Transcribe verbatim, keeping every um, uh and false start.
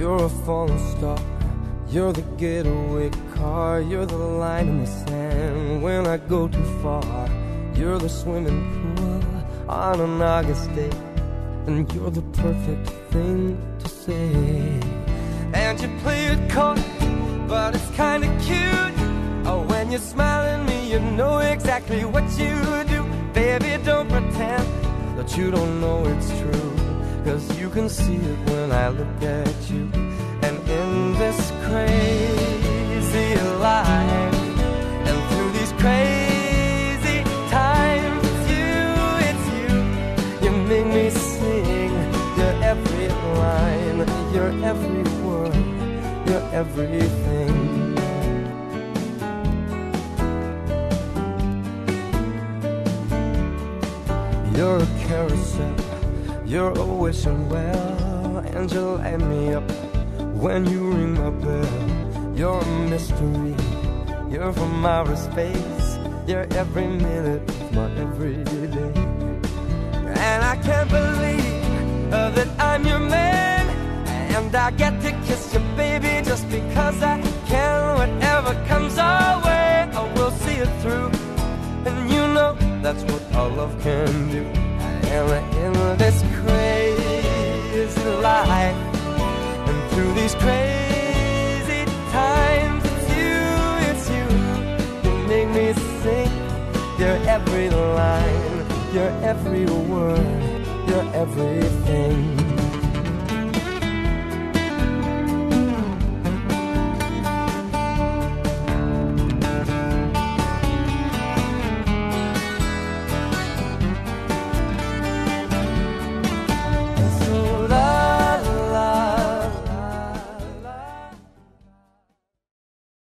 You're a falling star, you're the getaway car, you're the line in the sand when I go too far. You're the swimming pool on an August day, and you're the perfect thing to say. And you play it coy, but it's kinda cute. Oh, when you smile at me, you know exactly what you do. Baby, don't pretend that you don't know it's true, 'cause you can see it when I look at you. And in this crazy life, and through these crazy times, it's you, it's you. You make me sing your every line, your every word, your everything. You're a carousel, you're always well, and you light me up when you ring my bell. You're a mystery, you're from outer space, you're every minute of my everyday. And I can't believe uh, that I'm your man, and I get to kiss you, baby, just because I can. Whatever comes our way, I will see it through, and you know that's what our love can do. And in this crazy life, and through these crazy times, it's you, it's you. You make me sing your every line, your every word, your everything.